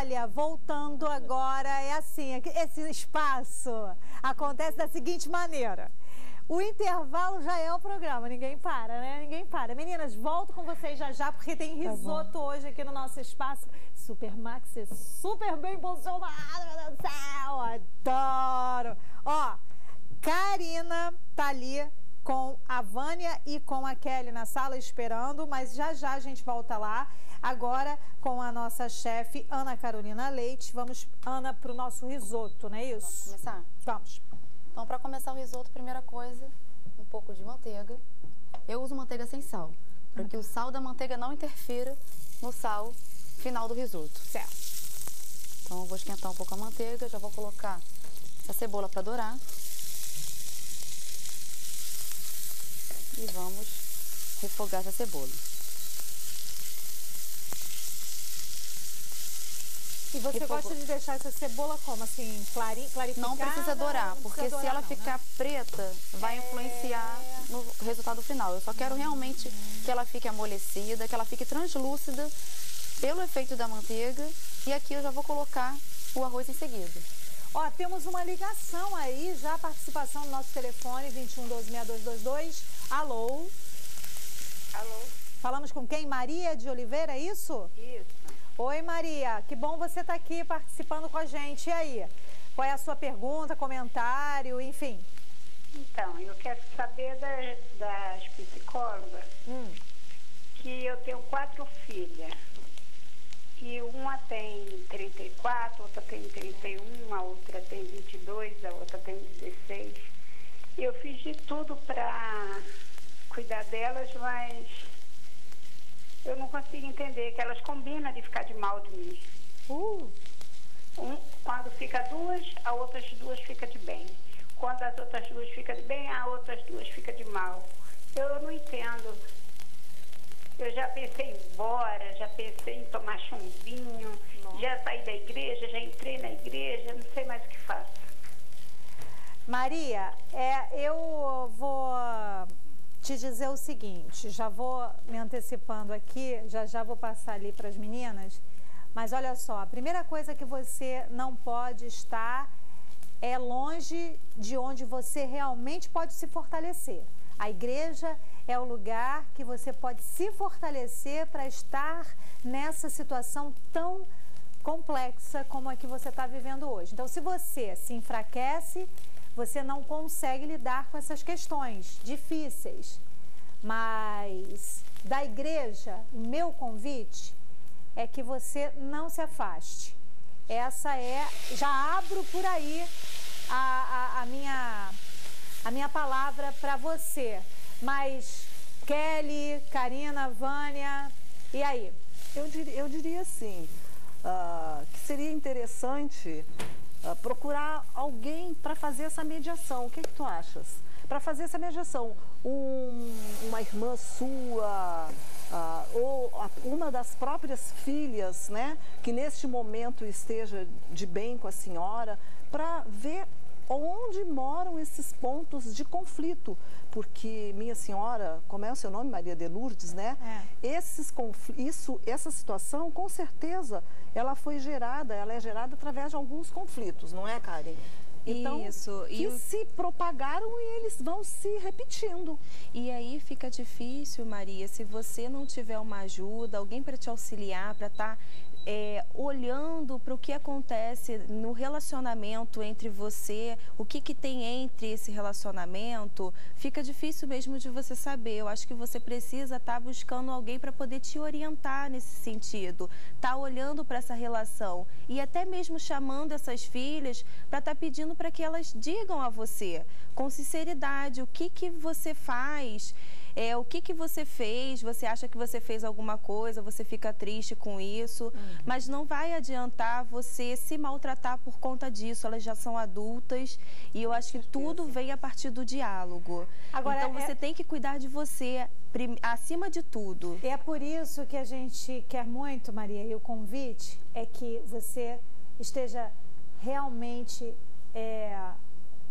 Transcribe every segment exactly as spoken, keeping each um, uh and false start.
Olha, voltando agora, é assim, esse espaço acontece da seguinte maneira. O intervalo já é o programa, ninguém para, né? Ninguém para. Meninas, volto com vocês já já, porque tem risoto tá hoje aqui no nosso espaço. Super Max, super bem posicionado, meu Deus do céu, adoro. Ó, Karina tá ali com a Vânia e com a Kelly na sala esperando, mas já já a gente volta lá. Agora com a nossa chefe, Ana Carolina Leite. Vamos, Ana, para o nosso risoto, não é isso? Vamos começar? Vamos. Então, para começar o risoto, primeira coisa, um pouco de manteiga. Eu uso manteiga sem sal, para que o sal da manteiga não interfira no sal final do risoto. Certo. Então, eu vou esquentar um pouco a manteiga, já vou colocar a cebola para dourar. E vamos refogar essa cebola. E você Refogou. gosta de deixar essa cebola como? Assim, clari, clarificada? Não precisa dourar, não porque precisa dourar, se ela não, ficar né? preta, vai é... influenciar no resultado final. Eu só quero realmente hum. que ela fique amolecida, que ela fique translúcida pelo efeito da manteiga. E aqui eu já vou colocar o arroz em seguida. Ó, temos uma ligação aí, já a participação no nosso telefone, vinte e um, doze, sessenta e dois vinte e dois. Alô? Alô? Falamos com quem? Maria de Oliveira, é isso? Isso. Oi, Maria, que bom você estar aqui participando com a gente. E aí, qual é a sua pergunta, comentário, enfim? Então, eu quero saber da, das psicólogas hum. que eu tenho quatro filhas. E uma tem trinta e quatro, outra tem trinta e um, a outra tem vinte e dois, a outra tem dezesseis. Eu fiz de tudo para cuidar delas, mas eu não consigo entender que elas combinam de ficar de mal de mim. Uh. Um, quando fica duas, as outras duas ficam de bem. Quando as outras duas ficam de bem, as outras duas ficam de mal. Eu não entendo. Eu já pensei em ir embora, já pensei em tomar chumbinho, Nossa. já saí da igreja, já entrei na igreja, não sei mais o que faço. Maria, é, eu vou te dizer o seguinte, já vou me antecipando aqui, já já vou passar ali para as meninas, mas olha só, a primeira coisa que você não pode estar é longe de onde você realmente pode se fortalecer. A igreja é o lugar que você pode se fortalecer para estar nessa situação tão complexa como a que você está vivendo hoje. Então, se você se enfraquece, você não consegue lidar com essas questões difíceis. Mas da igreja, o meu convite é que você não se afaste. Essa é, já abro por aí a, a, a, minha, a minha palavra para você. Mas Kelly, Karina, Vânia, e aí? Eu diria, eu diria assim, uh, que seria interessante uh, procurar alguém para fazer essa mediação. O que, que tu achas? Para fazer essa mediação, um, uma irmã sua, uh, ou a, uma das próprias filhas, né, que neste momento esteja de bem com a senhora, para ver onde moram esses pontos de conflito, porque, minha senhora, como é o seu nome, Maria de Lourdes, né? É. Esses isso, essa situação, com certeza, ela foi gerada, ela é gerada através de alguns conflitos, não é, Karen? Então, isso. que e o... se propagaram e eles vão se repetindo. E aí fica difícil, Maria, se você não tiver uma ajuda, alguém para te auxiliar, para estar... Tá... É, olhando para o que acontece no relacionamento entre você, o que, que tem entre esse relacionamento, fica difícil mesmo de você saber. Eu acho que você precisa estar buscando alguém para poder te orientar nesse sentido, estar olhando para essa relação e até mesmo chamando essas filhas para estar pedindo para que elas digam a você, com sinceridade, o que, que você faz. É, o que, que você fez, você acha que você fez alguma coisa, você fica triste com isso, uhum. mas não vai adiantar você se maltratar por conta disso, elas já são adultas e eu acho que tudo vem a partir do diálogo. Agora, então você é... tem que cuidar de você acima de tudo. É por isso que a gente quer muito, Maria, e o convite é que você esteja realmente... É...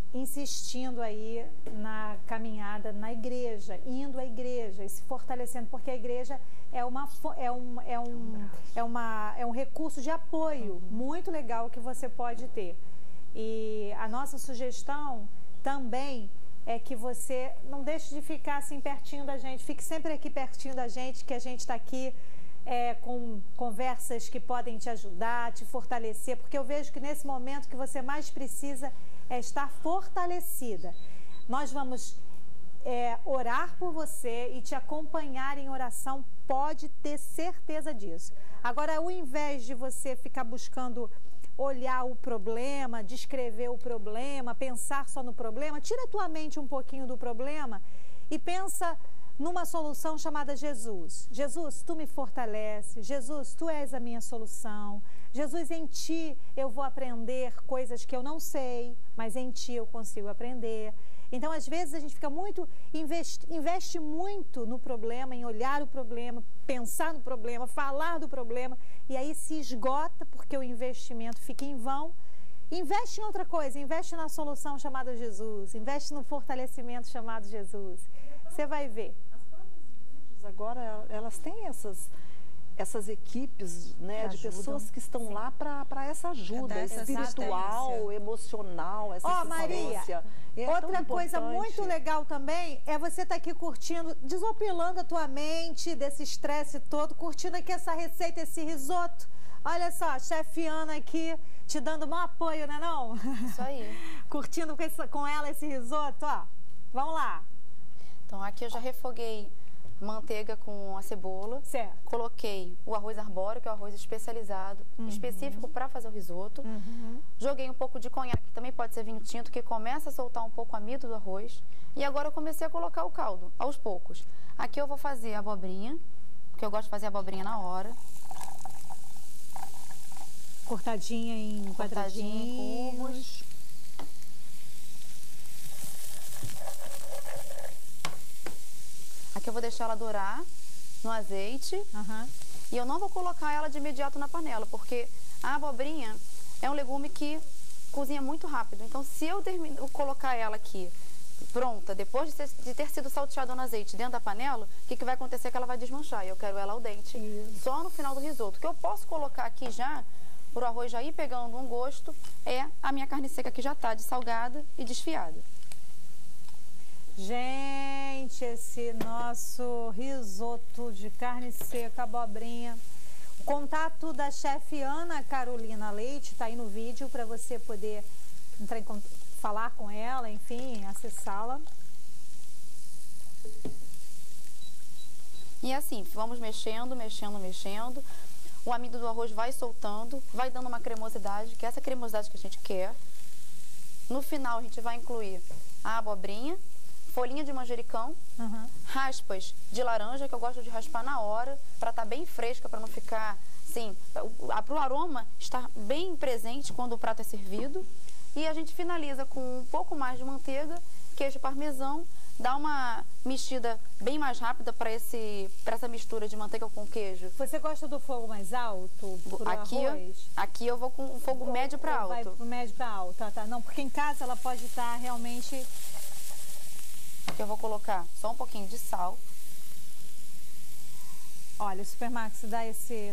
insistindo aí na caminhada na igreja, indo à igreja e se fortalecendo, porque a igreja é, uma, é, um, é, um, é, uma, é um recurso de apoio muito legal que você pode ter. E a nossa sugestão também é que você não deixe de ficar assim pertinho da gente, fique sempre aqui pertinho da gente, que a gente está aqui é, com conversas que podem te ajudar, te fortalecer, porque eu vejo que nesse momento que você mais precisa é estar fortalecida. Nós vamos é, orar por você e te acompanhar em oração, pode ter certeza disso. Agora, ao invés de você ficar buscando olhar o problema, descrever o problema, pensar só no problema, tira a tua mente um pouquinho do problema e pensa numa solução chamada Jesus. Jesus, tu me fortalece. Jesus, tu és a minha solução. Jesus, em ti eu vou aprender coisas que eu não sei, mas em ti eu consigo aprender. Então, às vezes, a gente fica muito, investe, investe muito no problema, em olhar o problema, pensar no problema, falar do problema, e aí se esgota porque o investimento fica em vão. Investe em outra coisa, investe na solução chamada Jesus, investe no fortalecimento chamado Jesus. Você vai ver. Agora elas têm essas, essas equipes, né, de pessoas que estão Sim. lá para essa ajuda essa espiritual, assistência. emocional, essa Ó, oh, Maria, é outra coisa muito legal também é você estar tá aqui curtindo, desopilando a tua mente desse estresse todo, curtindo aqui essa receita, esse risoto. Olha só, a chefe Ana aqui te dando um apoio, né não? Isso aí. Curtindo com, esse, com ela esse risoto, ó. Vamos lá. Então aqui eu já refoguei manteiga com a cebola. Certo. Coloquei o arroz arbóreo, que é o arroz especializado, uhum. específico para fazer o risoto. Uhum. Joguei um pouco de conhaque, que também pode ser vinho tinto, que começa a soltar um pouco o amido do arroz. E agora eu comecei a colocar o caldo, aos poucos. Aqui eu vou fazer a abobrinha, porque eu gosto de fazer a abobrinha na hora. Cortadinha em quadradinhos. Em cubos. Aqui eu vou deixar ela dourar no azeite. Uhum. E eu não vou colocar ela de imediato na panela, porque a abobrinha é um legume que cozinha muito rápido. Então, se eu termino, colocar ela aqui pronta, depois de ter, de ter sido salteada no azeite dentro da panela, o que, que vai acontecer é que ela vai desmanchar. E eu quero ela ao dente, Isso. só no final do risoto. O que eu posso colocar aqui já, para o arroz já ir pegando um gosto, é a minha carne seca que já está dessalgada e desfiada. Gente, esse nosso risoto de carne seca, abobrinha. O contato da chefe Ana Carolina Leite está aí no vídeo para você poder entrar em contato, falar com ela, enfim, acessá-la. E assim, vamos mexendo, mexendo, mexendo. O amido do arroz vai soltando, vai dando uma cremosidade, que é essa cremosidade que a gente quer. No final, a gente vai incluir a abobrinha, folhinha de manjericão, uhum. raspas de laranja, que eu gosto de raspar na hora, para estar tá bem fresca, para não ficar, assim, para o aroma estar bem presente quando o prato é servido. E a gente finaliza com um pouco mais de manteiga, queijo parmesão, dá uma mexida bem mais rápida para esse para essa mistura de manteiga com queijo. Você gosta do fogo mais alto pro aqui, arroz? Aqui eu vou com um fogo ou, médio para alto. Vai pro médio para alto, tá, tá. Não, porque em casa ela pode estar realmente... Aqui eu vou colocar só um pouquinho de sal. Olha, o Supermax dá esse...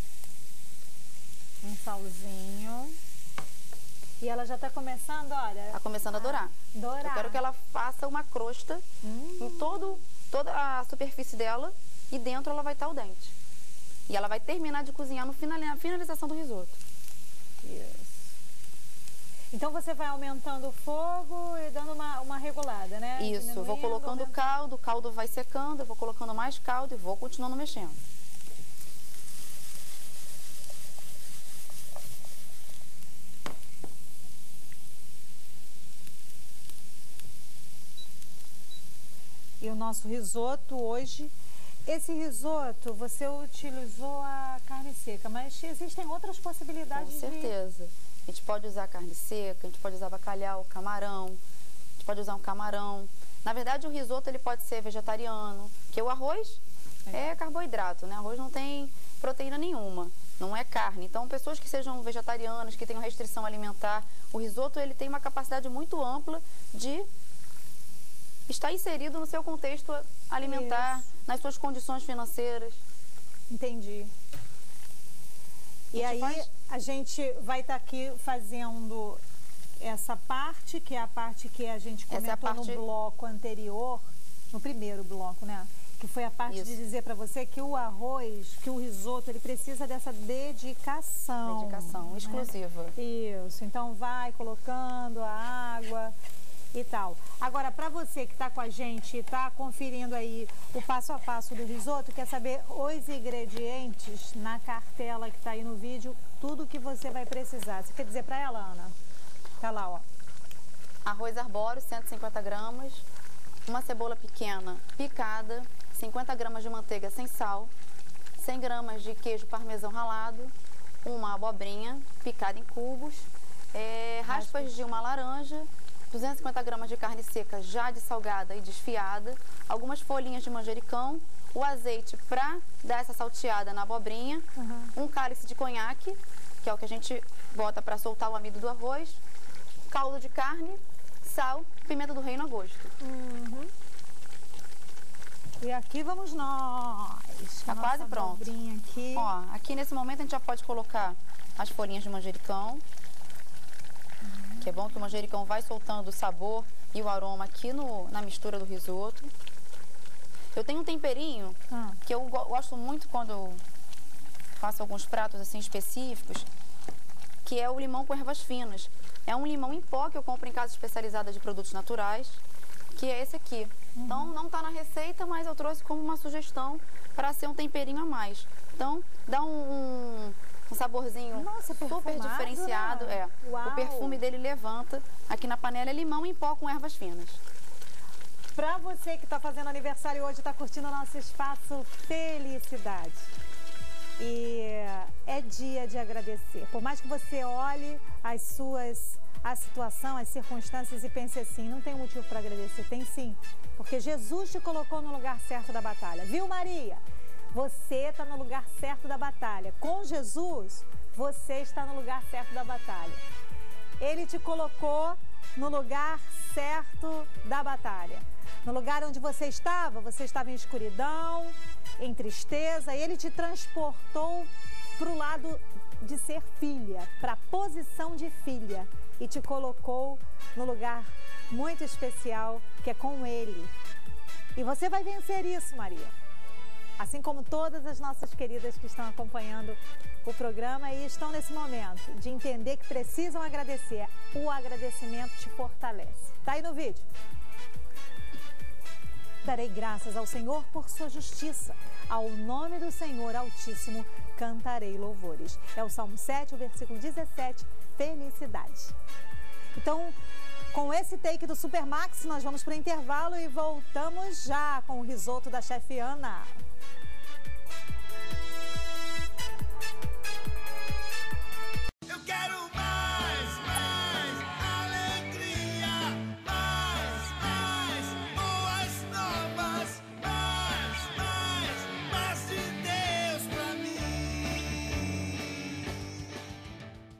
um salzinho. E ela já está começando, olha... Está começando a dourar. Dourar. Eu quero que ela faça uma crosta hum. em todo, toda a superfície dela e dentro ela vai estar o dente. E ela vai terminar de cozinhar no final, na finalização do risoto. Isso. Então você vai aumentando o fogo e dando uma, uma regulada, né? Isso, eu vou colocando o caldo, o caldo vai secando, eu vou colocando mais caldo e vou continuando mexendo. E o nosso risoto hoje, esse risoto você utilizou a carne seca, mas existem outras possibilidades de... Com certeza. De... A gente pode usar carne seca, a gente pode usar bacalhau, camarão, a gente pode usar um camarão. Na verdade, o risoto ele pode ser vegetariano, porque o arroz é, é carboidrato, né? Arroz não tem proteína nenhuma. não é carne. Então, pessoas que sejam vegetarianas, que tenham restrição alimentar, o risoto ele tem uma capacidade muito ampla de estar inserido no seu contexto alimentar, Isso. nas suas condições financeiras. Entendi. E aí, faz... a gente vai estar tá aqui fazendo essa parte, que é a parte que a gente comentou é a parte... no bloco anterior, no primeiro bloco, né? Que foi a parte Isso. de dizer para você que o arroz, que o risoto, ele precisa dessa dedicação. Dedicação né? exclusiva. Isso. Então, vai colocando a água e tal. Agora, para você que está com a gente e está conferindo aí o passo a passo do risoto, quer saber os ingredientes na cartela que está aí no vídeo, tudo que você vai precisar. Você quer dizer para ela, Ana? Tá lá, ó. Arroz arbóreo, cento e cinquenta gramas. Uma cebola pequena picada. cinquenta gramas de manteiga sem sal. cem gramas de queijo parmesão ralado. Uma abobrinha picada em cubos. É, raspas de uma laranja. duzentas e cinquenta gramas de carne seca já dessalgada e desfiada, algumas folhinhas de manjericão, o azeite para dar essa salteada na abobrinha, uhum. um cálice de conhaque, que é o que a gente bota para soltar o amido do arroz, caldo de carne, sal, pimenta do reino a gosto. Uhum. E aqui vamos nós. Está quase pronto. Aqui. Ó, aqui nesse momento a gente já pode colocar as folhinhas de manjericão. Que é bom que o manjericão vai soltando o sabor e o aroma aqui no, na mistura do risoto. Eu tenho um temperinho ah. que eu gosto muito quando eu faço alguns pratos assim específicos, que é o limão com ervas finas. É um limão em pó que eu compro em casa especializada de produtos naturais, que é esse aqui. Uhum. Então, não está na receita, mas eu trouxe como uma sugestão para ser um temperinho a mais. Então, dá um... um Um saborzinho Nossa, super diferenciado. É. O perfume dele levanta. Aqui na panela é limão em pó com ervas finas. Para você que está fazendo aniversário hoje, está curtindo o nosso espaço Felicidade. E é dia de agradecer. Por mais que você olhe as suas, a situação, as circunstâncias e pense assim, não tem motivo para agradecer. Tem sim, porque Jesus te colocou no lugar certo da batalha. Viu, Maria? Você está no lugar certo da batalha. Com Jesus, você está no lugar certo da batalha. Ele te colocou no lugar certo da batalha. No lugar onde você estava, você estava em escuridão, em tristeza, e ele te transportou para o lado de ser filha, para a posição de filha, e te colocou no lugar muito especial, que é com ele. E você vai vencer isso, Maria. Assim como todas as nossas queridas que estão acompanhando o programa e estão nesse momento de entender que precisam agradecer. O agradecimento te fortalece. Tá aí no vídeo. Darei graças ao Senhor por sua justiça. Ao nome do Senhor Altíssimo cantarei louvores. É o Salmo sete, o versículo dezessete, felicidade. Então, com esse take do Supermax, nós vamos para o intervalo e voltamos já com o risoto da chefe Ana.